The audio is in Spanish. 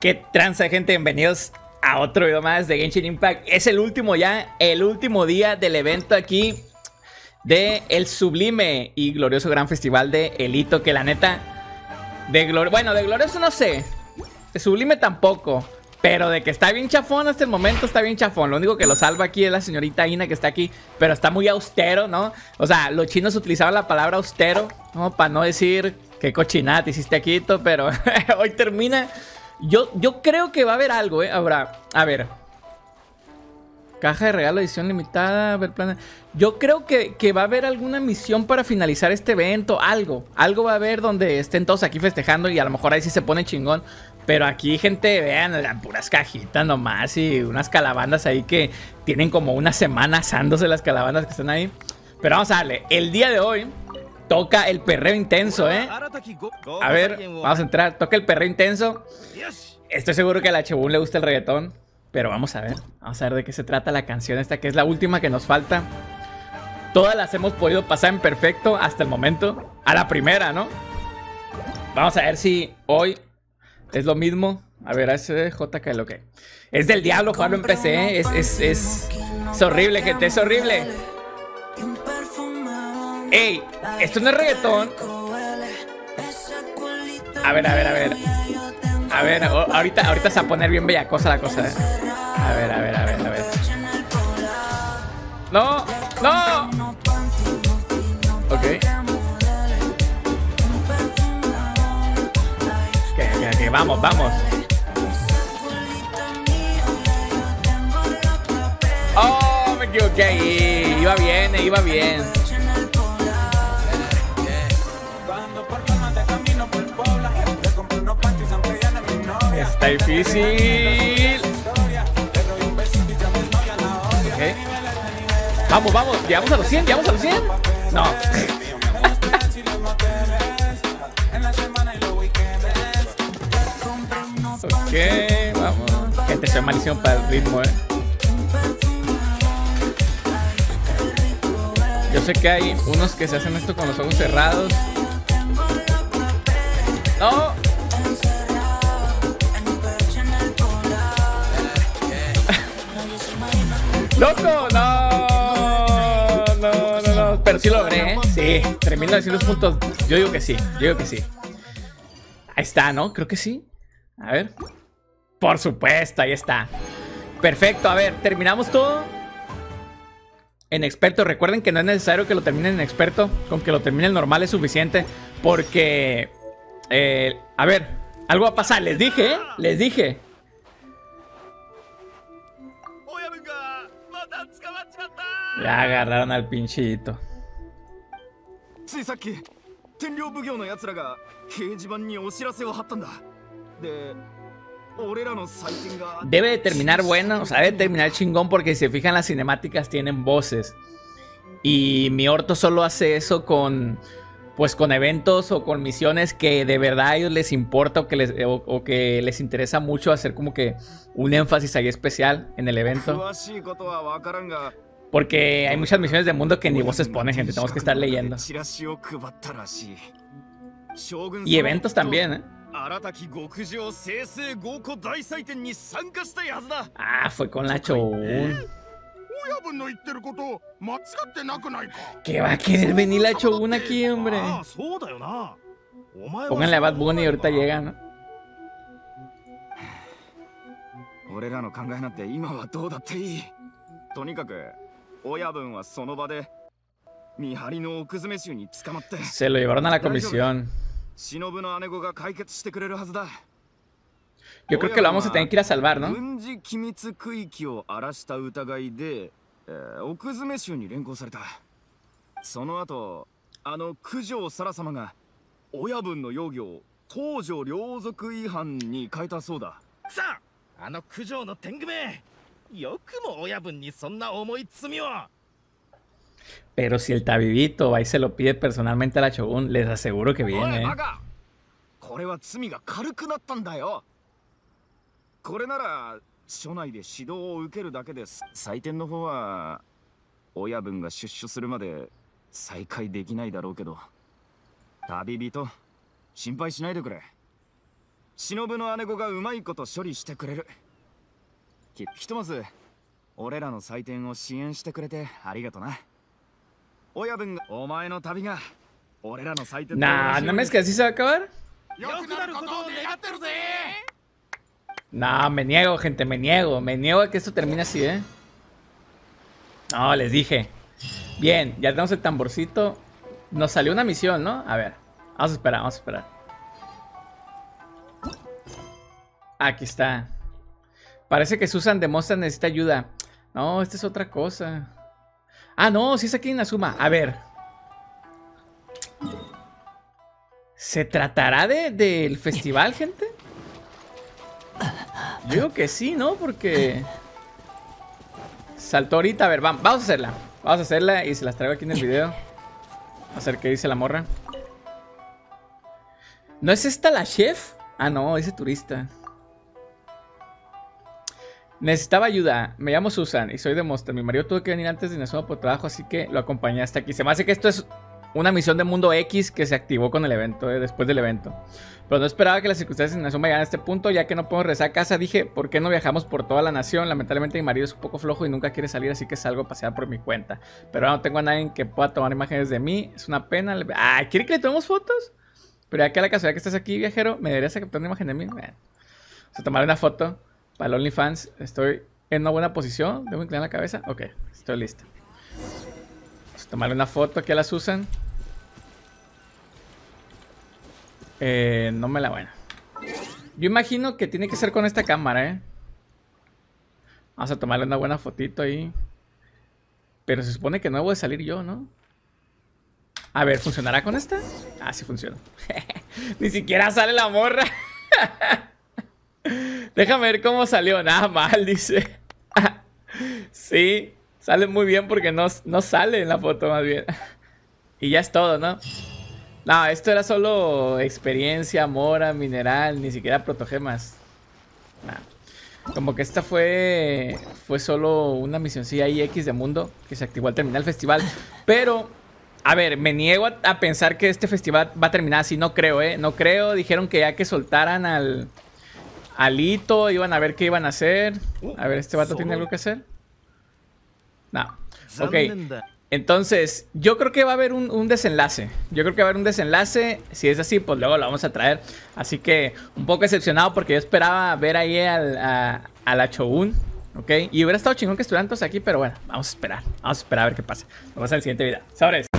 ¿Qué tranza, gente? Bienvenidos a otro video más de Genshin Impact. Es el último ya, el último día del evento aquí de el sublime y glorioso gran festival de Elito, que la neta, de glorioso no sé, de sublime tampoco, pero de que está bien chafón hasta el momento, está bien chafón. Lo único que lo salva aquí es la señorita Ina, que está aquí, pero está muy austero, ¿no? O sea, los chinos utilizaban la palabra austero, ¿no? Para no decir qué cochinada te hiciste aquí, pero hoy termina. Yo creo que va a haber algo, habrá. A ver. Caja de regalo, edición limitada. A ver, plan. Yo creo que va a haber alguna misión para finalizar este evento. Algo va a haber donde estén todos aquí festejando y a lo mejor ahí sí se pone chingón. Pero aquí, gente, vean, puras cajitas nomás y unas calabandas ahí que tienen como una semana asándose las calabandas que están ahí. Pero vamos a darle. El día de hoy toca el perreo intenso, A ver, vamos a entrar. Toca el perreo intenso. Estoy seguro que a la Chebun le gusta el reggaetón, pero vamos a ver. Vamos a ver de qué se trata la canción esta, que es la última que nos falta. Todas las hemos podido pasar en perfecto hasta el momento. A la primera, ¿no? Vamos a ver si hoy es lo mismo. A ver, ese JK, lo que es del diablo jugarlo en PC, Es horrible, gente, es horrible. Ey, esto no es reggaetón. A ver. A ver, ahorita se va a poner bien bellacosa la cosa, A ver. No. Ok. Que vamos. Oh, me equivoqué ahí. Iba bien. Está difícil. Okay. Vamos. Llegamos a los 100. No. Ok, vamos. Gente, soy malísimo para el ritmo, Yo sé que hay unos que se hacen esto con los ojos cerrados. No. ¡Loco! No. Pero sí lo logré, Sí, 3900 puntos. Yo digo que sí. Ahí está, ¿no? Creo que sí. A ver. Por supuesto, ahí está. Perfecto, a ver, terminamos todo en experto. Recuerden que no es necesario que lo terminen en experto. Con que lo terminen normal es suficiente. Porque a ver, algo va a pasar. Les dije. Ya agarraron al pinchito. Debe de terminar bueno, o sea, debe de terminar chingón, porque si se fijan, las cinemáticas tienen voces. Y mi orto solo hace eso con eventos o con misiones que de verdad a ellos les importa o que les interesa mucho hacer como que un énfasis ahí especial en el evento. Porque hay muchas misiones del mundo que ni voces ponen, gente. Tenemos que estar leyendo. Y eventos también, Ah, fue con la Chobun. ¿Qué va a querer venir la Chobun aquí, hombre? Pónganle a Bad Bunny y ahorita llega, ¿no? Se lo llevaron a la comisión. Yo creo que lo vamos a tener que ir a salvar, ¿no? Pero si el Tabibito va y se lo pide personalmente a la Chobun, les aseguro que viene, 忍の姉子がうまいこと処理してくれる。ひとまず俺らの祭典を支援してくれてありがとな。親分がお前の旅が俺らの祭典。 Nah, ¿no me es que así se va a acabar? No, me niego, gente, me niego a que esto termine así, ¿eh? No, les dije. Bien, ya tenemos el tamborcito. Nos salió una misión, ¿no? A ver, vamos a esperar, vamos a esperar. Aquí está. Parece que Susan de Monster necesita ayuda. No, esta es otra cosa. Ah, no, sí es aquí en Inazuma. A ver. ¿Se tratará del festival, gente? Yo digo que sí, ¿no? Porque saltó ahorita. A ver, vamos a hacerla. Vamos a hacerla y se las traigo aquí en el video. Vamos a ver qué dice la morra. ¿No es esta la chef? Ah, no, dice turista. Necesitaba ayuda. Me llamo Susan y soy de Monster. Mi marido tuvo que venir antes de Inazuma por trabajo, así que lo acompañé hasta aquí. Se me hace que esto es una misión de Mundo X que se activó con el evento, después del evento. Pero no esperaba que las circunstancias en Inazuma llegaran a este punto, ya que no podemos regresar a casa. Dije, ¿por qué no viajamos por toda la nación? Lamentablemente mi marido es un poco flojo y nunca quiere salir, así que salgo a pasear por mi cuenta. Pero ahora no tengo a nadie que pueda tomar imágenes de mí. Es una pena. Ah, ¿quiere que le tomemos fotos? Pero ya que a la casualidad que estás aquí, viajero, ¿me deberías captar una imagen de mí? Bueno, vamos a tomar una foto para el OnlyFans. Estoy en una buena posición. ¿Debo inclinar la cabeza? Ok, estoy listo. Vamos a tomarle una foto aquí a la Susan. No me la... Bueno. Yo imagino que tiene que ser con esta cámara, ¿eh? Vamos a tomarle una buena fotito ahí. Pero se supone que no voy a salir yo, ¿no? A ver, ¿funcionará con esta? Ah, sí funciona. Ni siquiera sale la morra. Déjame ver cómo salió. Nada mal, dice. Sí, sale muy bien porque no sale en la foto más bien. Y ya es todo, ¿no? No, esto era solo experiencia, mora, mineral, ni siquiera protogemas. Nah. Como que esta fue solo una misioncilla ahí X de mundo que se activó al terminar el festival. Pero, a ver, me niego a pensar que este festival va a terminar así. No creo, no creo. Dijeron que ya que soltaran al Hito, iban a ver qué iban a hacer. A ver, ¿este vato tiene algo que hacer? No. Ok. Entonces, yo creo que va a haber un desenlace. Yo creo que va a haber un desenlace. Si es así, pues luego lo vamos a traer. Así que un poco decepcionado porque yo esperaba ver ahí a la Shogun. ¿Ok? Y hubiera estado chingón que estuvieran todos aquí, pero bueno, vamos a esperar. Vamos a esperar a ver qué pasa. Nos vemos en el siguiente video. ¡Sobres!